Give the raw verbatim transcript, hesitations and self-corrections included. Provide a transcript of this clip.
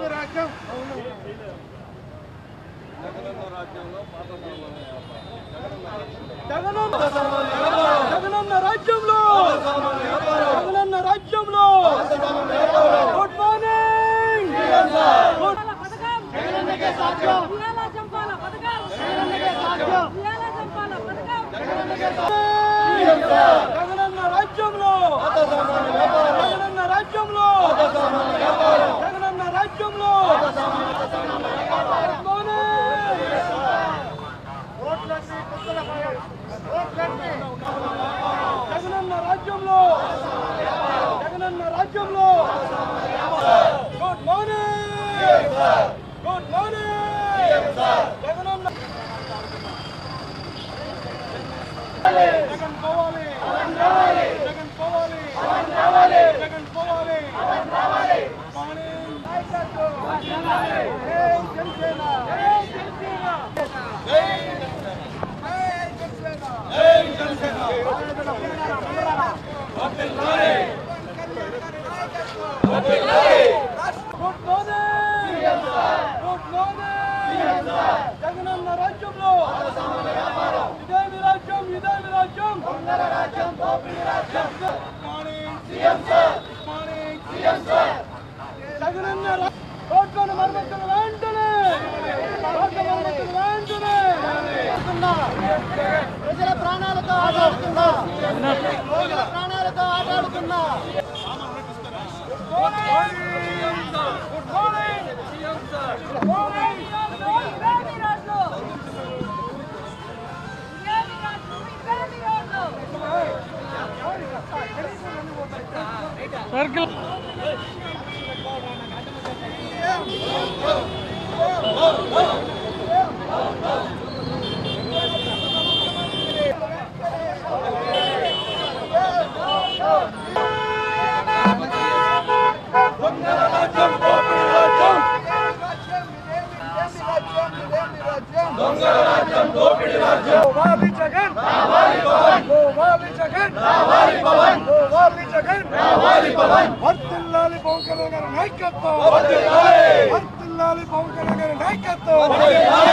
రాజ్యం జగనన్న రాజ్యంలో జగనన్న రాజ్యంలో గుడ్ మార్నింగ్ జగనన్నకే సాధ్యం జగనన్నకే సాధ్యం జగనన్న రాజ్యంలో జగనన్న రాజ్యంలో జగనన్న రాజ్యంలో జగనన్న రాజ్యంలో జగనన్న రాజ్యంలో గుడ్ మార్నింగ్ గుడ్ మార్నింగ్ జగనన్న జగన్ పోవాలి జగన్ పోవాలి జగన్ పోవాలి జనసేన జగనన్న రాజ్యంలో ఇదేమి రాజ్యం ఇదేమి రాజ్యం రాజ్యం జగనన్న రోడ్లను మరమ్మతులు వెంటనే రోడ్ల మరమ్మతులు వెంటనే ప్రజల ప్రాణాలతో ఆటాడుతున్నా ప్రజల ప్రాణాలతో ఆటాడుతున్నా గుడ్ మార్నింగ్ సర్కిల్ వర్తిల్లాలి పవన్ కళ్యాణ్ గారి నాయకత్వం వర్తిల్లాలి పవన్ కళ్యాణ్ గారి నాయకత్వం